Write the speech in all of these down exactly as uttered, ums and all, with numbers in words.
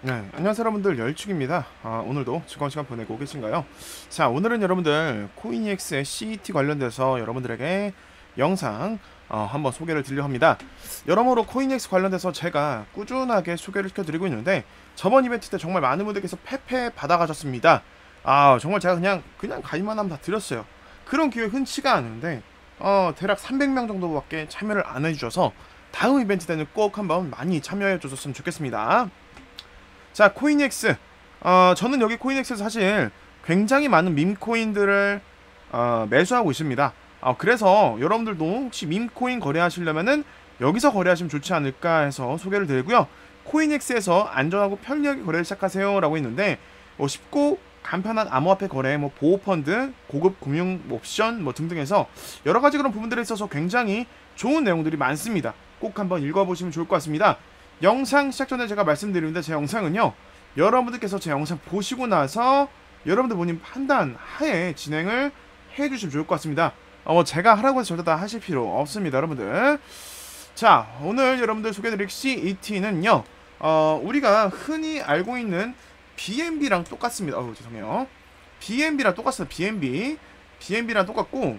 네, 안녕하세요 여러분들, 열축입니다. 아, 오늘도 즐거운 시간 보내고 계신가요? 자, 오늘은 여러분들 코인이엑스의 씨이티 관련돼서 여러분들에게 영상 어, 한번 소개를 드리려 합니다. 여러모로 코인이엑스 관련돼서 제가 꾸준하게 소개를 시켜드리고 있는데, 저번 이벤트 때 정말 많은 분들께서 페페 받아가셨습니다. 아, 정말 제가 그냥 그냥 가입만 하면 다 드렸어요. 그런 기회 흔치가 않은데 어, 대략 삼백 명 정도밖에 참여를 안 해주셔서 다음 이벤트 때는 꼭 한번 많이 참여해 주셨으면 좋겠습니다. 자, 코인엑스. 어, 저는 여기 코인엑스에서 사실 굉장히 많은 밈코인들을 어, 매수하고 있습니다. 어, 그래서 여러분들도 혹시 밈코인 거래하시려면은 여기서 거래하시면 좋지 않을까 해서 소개를 드리고요. 코인엑스에서 안전하고 편리하게 거래를 시작하세요 라고 했는데, 뭐 쉽고 간편한 암호화폐 거래, 뭐 보호펀드, 고급 금융 옵션 뭐 등등해서 여러가지 그런 부분들에 있어서 굉장히 좋은 내용들이 많습니다. 꼭 한번 읽어보시면 좋을 것 같습니다. 영상 시작 전에 제가 말씀드리는데, 제 영상은요, 여러분들께서 제 영상 보시고 나서 여러분들 본인 판단 하에 진행을 해주시면 좋을 것 같습니다. 어, 제가 하라고 해서 절대 다 하실 필요 없습니다, 여러분들. 자, 오늘 여러분들 소개해드릴 씨이티는요, 어, 우리가 흔히 알고 있는 비엔비랑 똑같습니다. 어우, 죄송해요. 비엔비랑 똑같습니다. 비엔비. 비엔비랑 똑같고,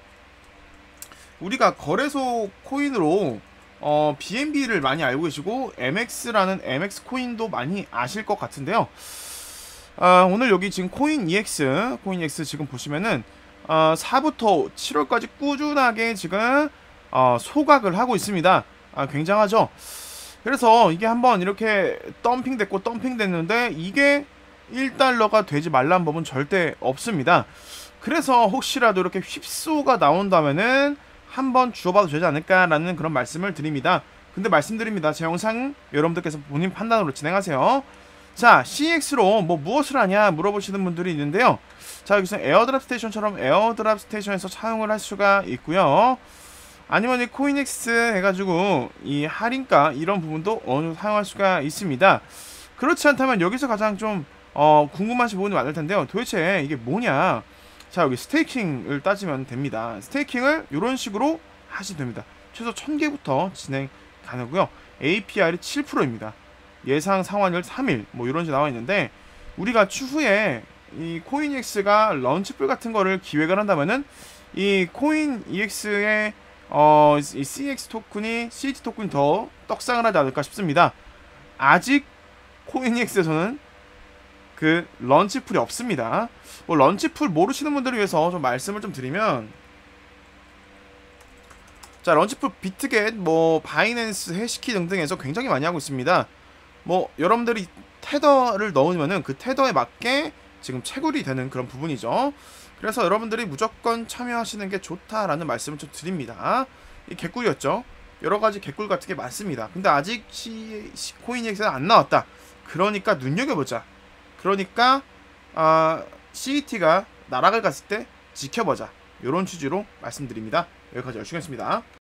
우리가 거래소 코인으로 어, 비엔비를 많이 알고 계시고 엠엑스라는 엠엑스 코인도 많이 아실 것 같은데요. 아, 오늘 여기 지금 코인 이엑스, 코인 이엑스 지금 보시면은 어, 사부터 칠월까지 꾸준하게 지금 어, 소각을 하고 있습니다. 아, 굉장하죠. 그래서 이게 한번 이렇게 덤핑 됐고 덤핑 됐는데, 이게 일 달러가 되지 말라는 법은 절대 없습니다. 그래서 혹시라도 이렇게 휩소가 나온다면은 한번 주워봐도 되지 않을까라는 그런 말씀을 드립니다. 근데 말씀드립니다. 제 영상 여러분들께서 본인 판단으로 진행하세요. 자, 씨엑스로 뭐 무엇을 하냐 물어보시는 분들이 있는데요. 자, 여기서 에어드랍 스테이션처럼 에어드랍 스테이션에서 사용을 할 수가 있고요. 아니면 이 코인엑스 해가지고 이 할인가 이런 부분도 어느 정도 사용할 수가 있습니다. 그렇지 않다면 여기서 가장 좀 어, 궁금하신 부분이 많을 텐데요. 도대체 이게 뭐냐? 자, 여기 스테이킹을 따지면 됩니다. 스테이킹을 이런 식으로 하시면 됩니다. 최소 천 개부터 진행 가능하고요. 에이피알이 칠 퍼센트입니다. 예상 상환율 삼 일 뭐 이런 식으로 나와 있는데, 우리가 추후에 이 코인이엑스가 런치풀 같은 거를 기획을 한다면은 이 코인이엑스의 어, 이 씨엑스 토큰이 씨이티 토큰이 더 떡상을 하지 않을까 싶습니다. 아직 코인이엑스에서는 그 런치풀이 없습니다. 뭐 런치풀 모르시는 분들을 위해서 좀 말씀을 좀 드리면, 자, 런치풀 비트겟, 뭐 바이낸스, 해시키 등등에서 굉장히 많이 하고 있습니다. 뭐 여러분들이 테더를 넣으면은 그 테더에 맞게 지금 채굴이 되는 그런 부분이죠. 그래서 여러분들이 무조건 참여하시는 게 좋다라는 말씀을 좀 드립니다. 이 개꿀이었죠. 여러가지 개꿀 같은 게 많습니다. 근데 아직 시, 시, 코인이엑스는 안 나왔다. 그러니까 눈여겨보자. 그러니까 아, 씨이티가 나락을 갔을 때 지켜보자, 이런 취지로 말씀드립니다. 여기까지 열심히 했습니다.